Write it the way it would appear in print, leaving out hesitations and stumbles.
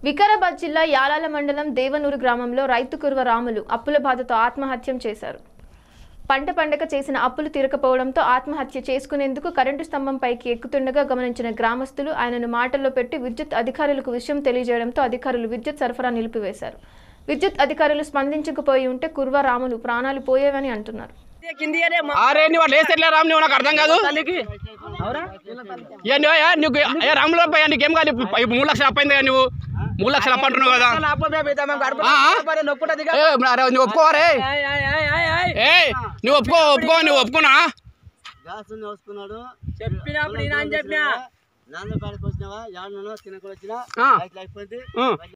వికారాబాద్ జిల్లా యాలాల మండలం దేవనూరు గ్రామంలో రైతు కుర్వ రాములు అప్పుల బాధతో ఆత్మహత్య చేశారు. పంట పండగ చేసిన అప్పులు తీరకపోవడంతో ఆత్మహత్య చేసుకునేందుకు కరెంటు స్తంభం పైకి ఎక్కుతుండగా గమనించిన గ్రామస్తులు ఆయనను మాటల్లో పెట్టి విద్యుత్ అధికారులకు విషయం తెలియజేయడంతో అధికారులు విద్యుత్ సరఫరా నిలిపివేశారు. విద్యుత్ అధికారులు స్పందించకపోయి ఉంటే కుర్వ రాములు ప్రాణాలు పోయేవని అంటున్నారు. మూడు లక్షలు అప్పంటున్నావు కదా నువ్వు ఒప్పుకోరే నువ్వు ఒప్పుకున్నా చెప్పినప్పుడు